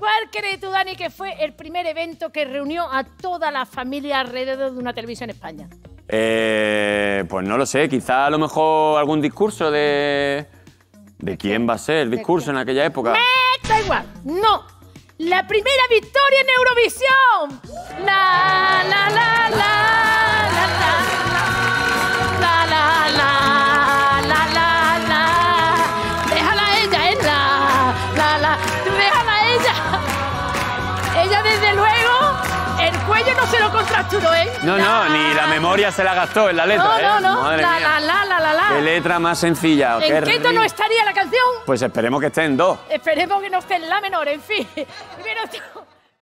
¿Cuál crees tú, Dani, que fue el primer evento que reunió a toda la familia alrededor de una televisión en España? Pues no lo sé, quizá a lo mejor algún discurso de... ¿De quién va a ser el discurso en aquella época? Da igual, no. La primera victoria en Eurovisión. La, la, la, la, la, la, la, la, la, la, la, la. Déjala a ella, la, déjala a ella. Ella, desde luego, el cuello no se lo contracturó, ¿eh? No, ni la memoria se la gastó en la letra, No. Madre mía. La. Qué letra más sencilla. ¿En qué tono estaría la canción? Pues esperemos que esté en do. Esperemos que no esté en la menor, en fin. Pero